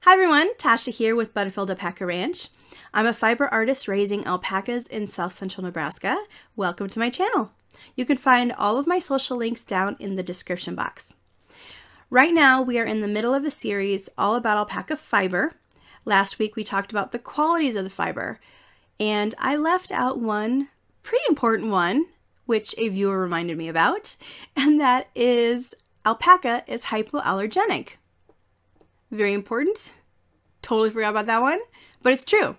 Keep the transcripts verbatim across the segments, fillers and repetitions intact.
Hi everyone, Tasha here with Butterfield Alpaca Ranch. I'm a fiber artist raising alpacas in South Central Nebraska. Welcome to my channel. You can find all of my social links down in the description box. Right now we are in the middle of a series all about alpaca fiber. Last week we talked about the qualities of the fiber, and I left out one pretty important one, which a viewer reminded me about, and that is alpaca is hypoallergenic. Very important. Totally forgot about that one, but it's true.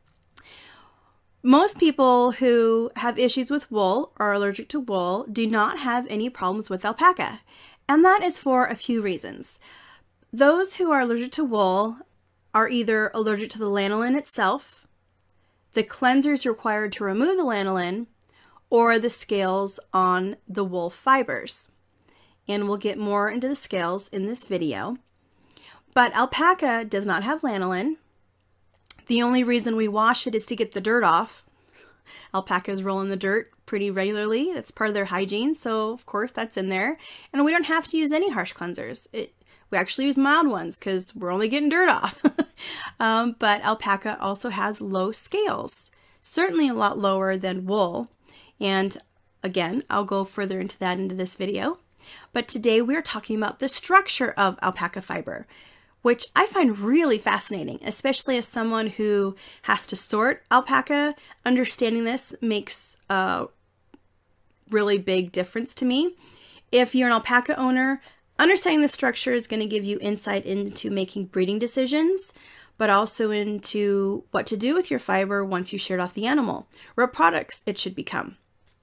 Most people who have issues with wool or are allergic to wool do not have any problems with alpaca, and that is for a few reasons. Those who are allergic to wool are either allergic to the lanolin itself, the cleansers required to remove the lanolin, or the scales on the wool fibers. And we'll get more into the scales in this video. But alpaca does not have lanolin. The only reason we wash it is to get the dirt off. Alpacas roll in the dirt pretty regularly. That's part of their hygiene, so of course that's in there. And we don't have to use any harsh cleansers. It, we actually use mild ones because we're only getting dirt off. um, but alpaca also has low scales, certainly a lot lower than wool. And again, I'll go further into that into this video. But today we're talking about the structure of alpaca fiber, which I find really fascinating, especially as someone who has to sort alpaca. Understanding this makes a really big difference to me. If you're an alpaca owner, understanding the structure is going to give you insight into making breeding decisions, but also into what to do with your fiber once you sheared off the animal, what products it should become.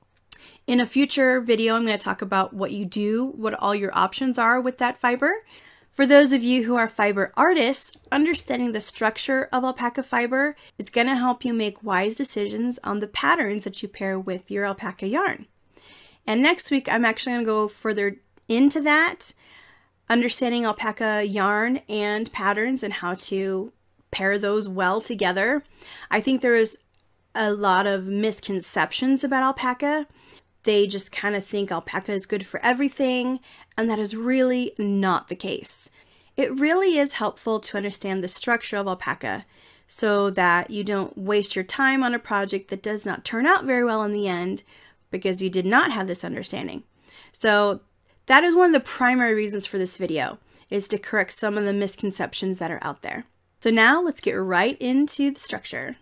In a future video, I'm going to talk about what you do, what all your options are with that fiber. For those of you who are fiber artists, understanding the structure of alpaca fiber is going to help you make wise decisions on the patterns that you pair with your alpaca yarn. And next week, I'm actually going to go further into that, understanding alpaca yarn and patterns and how to pair those well together. I think there is a lot of misconceptions about alpaca. They just kind of think alpaca is good for everything, and that is really not the case. It really is helpful to understand the structure of alpaca so that you don't waste your time on a project that does not turn out very well in the end because you did not have this understanding. So that is one of the primary reasons for this video, is to correct some of the misconceptions that are out there. So now let's get right into the structure.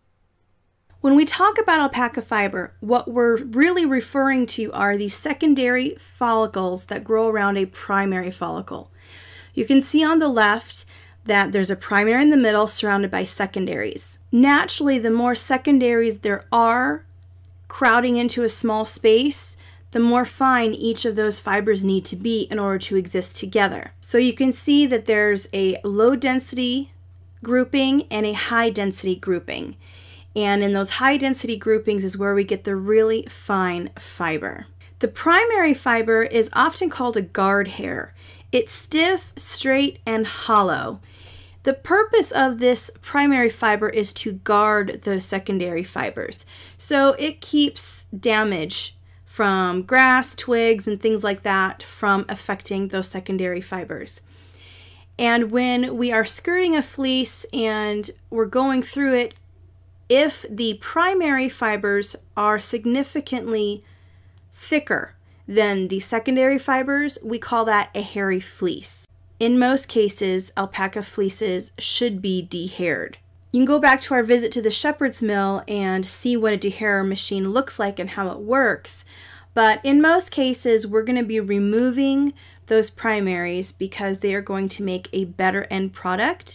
When we talk about alpaca fiber, what we're really referring to are the secondary follicles that grow around a primary follicle. You can see on the left that there's a primary in the middle surrounded by secondaries. Naturally, the more secondaries there are crowding into a small space, the more fine each of those fibers need to be in order to exist together. So you can see that there's a low density grouping and a high density grouping. And in those high density groupings is where we get the really fine fiber. The primary fiber is often called a guard hair. It's stiff, straight, and hollow. The purpose of this primary fiber is to guard those secondary fibers. So it keeps damage from grass, twigs, and things like that from affecting those secondary fibers. And when we are skirting a fleece and we're going through it, if the primary fibers are significantly thicker than the secondary fibers, we call that a hairy fleece. In most cases, alpaca fleeces should be de-haired. You can go back to our visit to the shepherd's mill and see what a de-hairer machine looks like and how it works. But in most cases, we're going to be removing those primaries because they are going to make a better end product.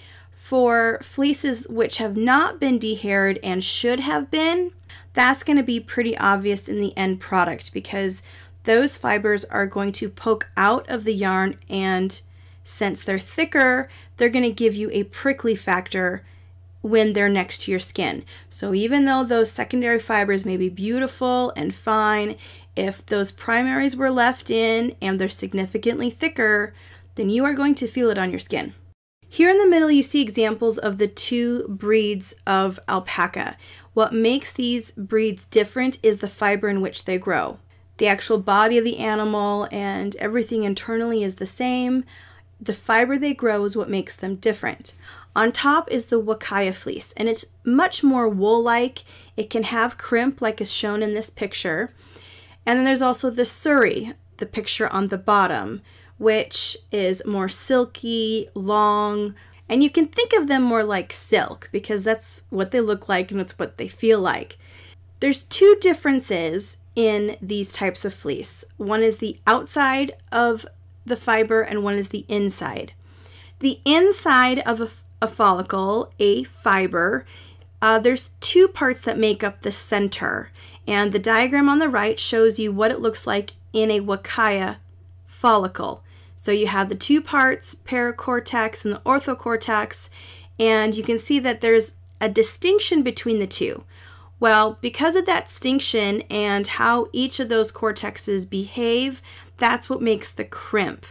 For fleeces which have not been de-haired and should have been, that's going to be pretty obvious in the end product because those fibers are going to poke out of the yarn, and since they're thicker, they're going to give you a prickly factor when they're next to your skin. So even though those secondary fibers may be beautiful and fine, if those primaries were left in and they're significantly thicker, then you are going to feel it on your skin. Here in the middle, you see examples of the two breeds of alpaca. What makes these breeds different is the fiber in which they grow. The actual body of the animal and everything internally is the same. the fiber they grow is what makes them different. On top is the Wakaya fleece, and it's much more wool-like. It can have crimp like is shown in this picture. And then there's also the Suri, the picture on the bottom, which is more silky, long, and you can think of them more like silk because that's what they look like and it's what they feel like. There's two differences in these types of fleece. One is the outside of the fiber and one is the inside. The inside of a, a follicle, a fiber, uh, there's two parts that make up the center. And the diagram on the right shows you what it looks like in a Wakaya follicle. So you have the two parts, paracortex and the orthocortex, and you can see that there's a distinction between the two. Well, because of that distinction and how each of those cortexes behave, that's what makes the crimp.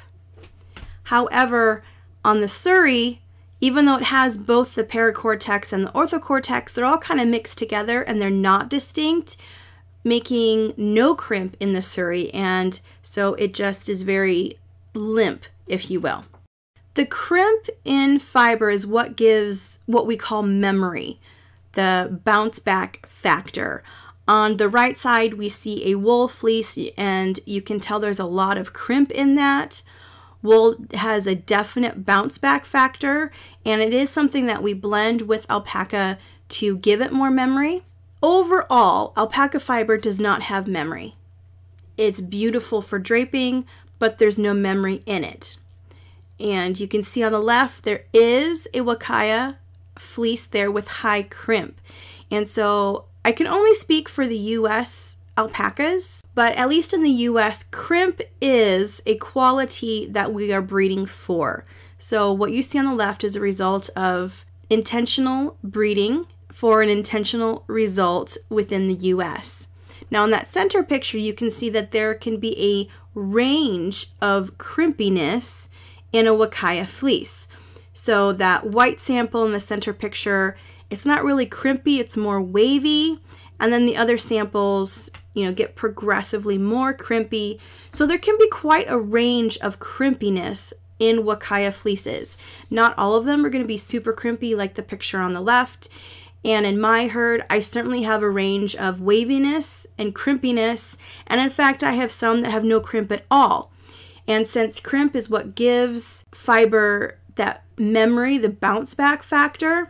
However, on the Suri, even though it has both the paracortex and the orthocortex, they're all kind of mixed together and they're not distinct, making no crimp in the Suri, and so it just is very limp, if you will. The crimp in fiber is what gives what we call memory, the bounce back factor. On the right side, we see a wool fleece, and you can tell there's a lot of crimp in that. Wool has a definite bounce back factor, and it is something that we blend with alpaca to give it more memory. Overall, alpaca fiber does not have memory. It's beautiful for draping, but there's no memory in it. And you can see on the left, there is a Wakaya fleece there with high crimp. And so I can only speak for the U S alpacas, but at least in the U S, crimp is a quality that we are breeding for. So what you see on the left is a result of intentional breeding for an intentional result within the U S. Now in that center picture, you can see that there can be a range of crimpiness in a Wakaya fleece. So that white sample in the center picture, it's not really crimpy, it's more wavy. And then the other samples, you know, get progressively more crimpy. So there can be quite a range of crimpiness in Wakaya fleeces. Not all of them are going to be super crimpy like the picture on the left. And in my herd, I certainly have a range of waviness and crimpiness. And in fact, I have some that have no crimp at all. And since crimp is what gives fiber that memory, the bounce back factor,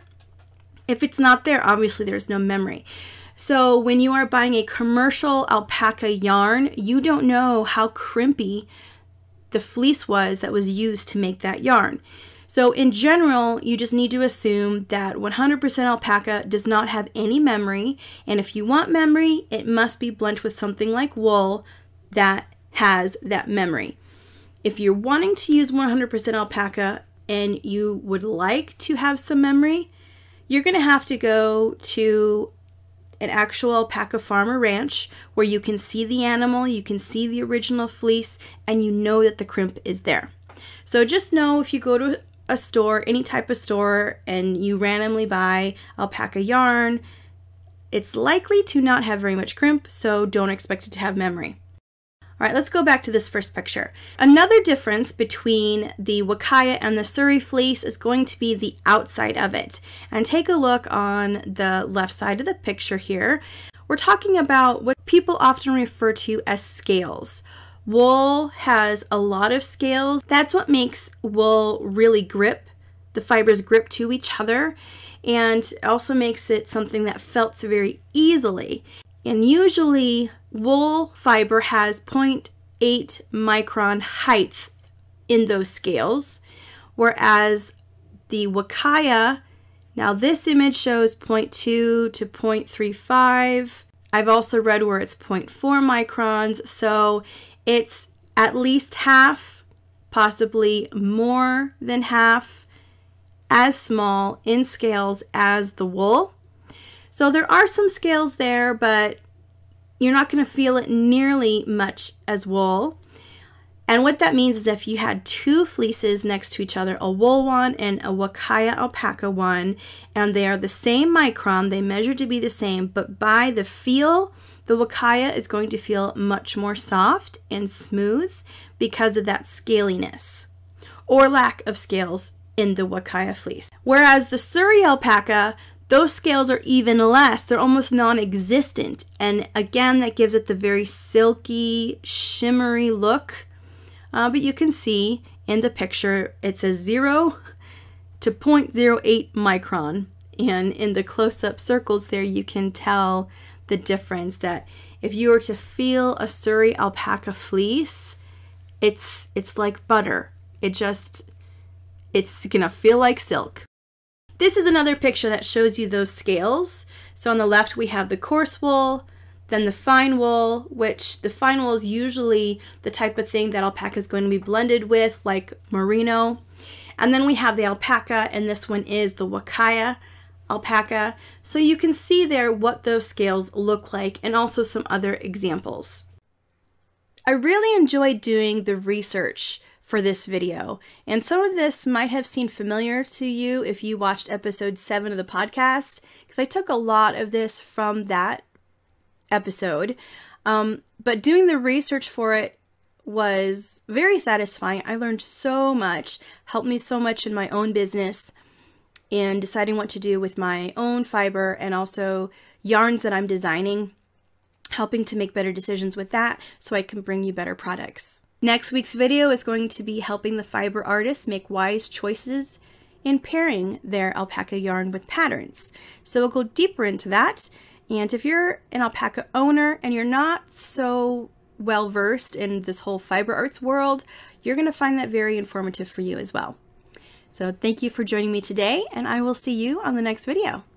if it's not there, obviously there's no memory. So when you are buying a commercial alpaca yarn, you don't know how crimpy the fleece was that was used to make that yarn. So in general, you just need to assume that one hundred percent alpaca does not have any memory, and if you want memory, it must be blended with something like wool that has that memory. If you're wanting to use one hundred percent alpaca and you would like to have some memory, you're going to have to go to an actual alpaca farm or ranch where you can see the animal, you can see the original fleece, and you know that the crimp is there. So just know if you go to a store, any type of store, and you randomly buy alpaca yarn, it's likely to not have very much crimp, so don't expect it to have memory. All right, let's go back to this first picture. Another difference between the Wakaya and the Suri fleece is going to be the outside of it. And take a look on the left side of the picture here. We're talking about what people often refer to as scales. Wool has a lot of scales. That's what makes wool really grip. The fibers grip to each other, and also makes it something that felts very easily. And usually wool fiber has zero point eight micron height in those scales, whereas the Wakaya, now this image shows zero point two to zero point three five. I've also read where it's zero point four microns, so it's at least half, possibly more than half, as small in scales as the wool. So there are some scales there, but you're not going to feel it nearly much as wool. And what that means is if you had two fleeces next to each other, a wool one and a Wakaya alpaca one, and they are the same micron, they measure to be the same, but by the feel, the Wakaya is going to feel much more soft and smooth because of that scaliness. or lack of scales in the Wakaya fleece. Whereas the Surrey alpaca, those scales are even less. They're almost non-existent. And again, that gives it the very silky, shimmery look. Uh, but you can see in the picture, it says zero to zero point zero eight micron. And in the close-up circles there, you can tell the difference that if you were to feel a Surrey alpaca fleece, it's, it's like butter. It just, it's gonna feel like silk. This is another picture that shows you those scales. So on the left we have the coarse wool, then the fine wool, which the fine wool is usually the type of thing that alpaca is going to be blended with, like merino. And then we have the alpaca, and this one is the Wakaya alpaca. So you can see there what those scales look like, and also some other examples. I really enjoyed doing the research for this video, and some of this might have seemed familiar to you if you watched episode seven of the podcast, because I took a lot of this from that episode. Um, but doing the research for it was very satisfying. I learned so much, helped me so much in my own business and deciding what to do with my own fiber, and also yarns that I'm designing, helping to make better decisions with that so I can bring you better products. Next week's video is going to be helping the fiber artists make wise choices in pairing their alpaca yarn with patterns. So we'll go deeper into that. And if you're an alpaca owner and you're not so well versed in this whole fiber arts world, you're going to find that very informative for you as well. So thank you for joining me today, and I will see you on the next video.